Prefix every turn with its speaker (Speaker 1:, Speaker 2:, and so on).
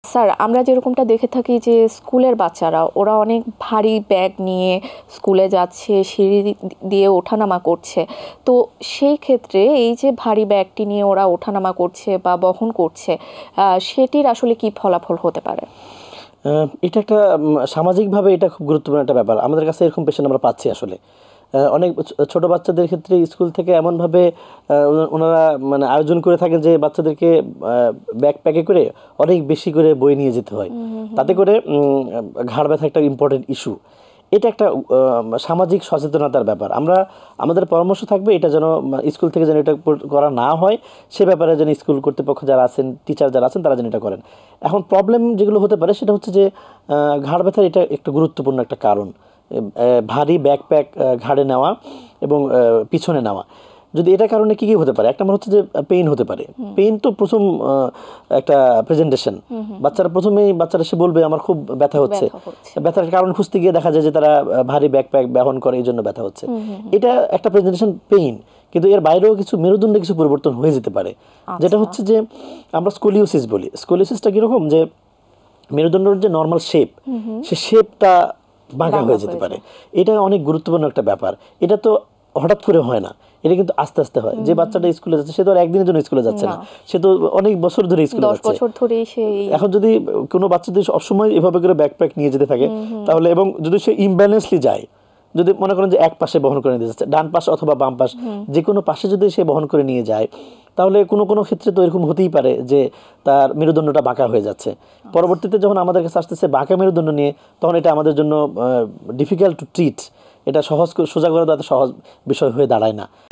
Speaker 1: Sir আমরা যেরকমটা দেখে থাকি যে স্কুলের বাচ্চারা ওরা অনেক ভারী ব্যাগ নিয়ে স্কুলে যাচ্ছে, সিঁড়ি দিয়ে ওঠানামা করছে, তো সেই ক্ষেত্রে এই যে ভারী ব্যাগটি নিয়ে ওরা ওঠানামা করছে বা বহন করছে, সেটির আসলে কি ফলাফল হতে পারে?
Speaker 2: এটা একটা সামাজিকভাবে এটা খুব গুরুত্বপূর্ণ একটা ব্যাপার। আমাদের কাছে এরকম পেশেন্ট আমরা পাচ্ছি আসলে। অনেক ছোট বাচ্চাদের ক্ষেত্রে স্কুল থেকে এমনভাবে ওনারা মানে আয়োজন করে থাকেন যে বাচ্চাদেরকে ব্যাকপ্যাকে করে অনেক বেশি করে বই নিয়ে যেতে হয়। তাতে করে ঘাড় ব্যথা একটা ইম্পর্টেন্ট ইস্যু। এটা একটা সামাজিক সচেতনতার ব্যাপার। আমাদের পরামর্শ থাকবে এটা যেন স্কুল থেকে যেন এটা করা না হয়, সে ব্যাপারে যেন স্কুল কর্তৃপক্ষ যারা আছেন, টিচার যারা আছেন, তারা যেন এটা করেন। এখন প্রবলেম যেগুলো হতে পারে সেটা হচ্ছে যে ঘাড় ব্যথার এটা একটা গুরুত্বপূর্ণ একটা কারণ। ভারী ব্যাকপ্যাক ঘাড়ে নেওয়া এবং পিছনে নেওয়া, যদি এটা কারণে কী কী হতে পারে? একটা হচ্ছে যে পেইন হতে পারে। পেইন তো প্রথম একটা প্রেজেন্টেশন। বাচ্চারা সে বলবে আমার খুব ব্যথা হচ্ছে। ব্যথার কারণ খুঁজতে গিয়ে দেখা যায় যে তারা ভারী ব্যাকপ্যাক বহন করে, এই জন্য ব্যথা হচ্ছে। এটা একটা প্রেজেন্টেশন পেইন, কিন্তু এর বাইরেও কিছু মেরুদণ্ডে কিছু পরিবর্তন হয়ে যেতে পারে, যেটা হচ্ছে যে আমরা স্কোলিওসিস বলি। স্কোলিওসিসটা কীরকম, যে মেরুদণ্ডের যে নর্মাল শেপ, সে শেপটা বাঁকা হয়ে যেতে পারে। এটা অনেক গুরুত্বপূর্ণ একটা ব্যাপার। এটা তো হঠাৎ করে হয় না, এটা কিন্তু আস্তে আস্তে হয়। যে বাচ্চাটা স্কুলে যাচ্ছে সে তো আর একদিনের জন্য স্কুলে যাচ্ছে না, সে তো অনেক বছর ধরে স্কুলে যাচ্ছে। এখন যদি কোনো বাচ্চা যদি সবসময় এভাবে করে ব্যাকপ্যাক নিয়ে যেতে থাকে তাহলে, এবং যদি সে ইমব্যালেন্সলি যায়, যদি মনে করেন যে এক পাশে বহন করে নিয়ে যাচ্ছে, ডান পাশ অথবা বাম পাশ যে কোনো পাশে যদি সে বহন করে নিয়ে যায়, তাহলে কোনো কোনো ক্ষেত্রে তো এরকম হতেই পারে যে তার মেরুদণ্ডটা বাঁকা হয়ে যাচ্ছে। পরবর্তীতে যখন আমাদের কাছে আসতেছে বাঁকা মেরুদণ্ড নিয়ে, তখন এটা আমাদের জন্য ডিফিকাল্ট টু ট্রিট। এটা সোজা করে দেওয়া সহজ বিষয় হয়ে দাঁড়ায় না।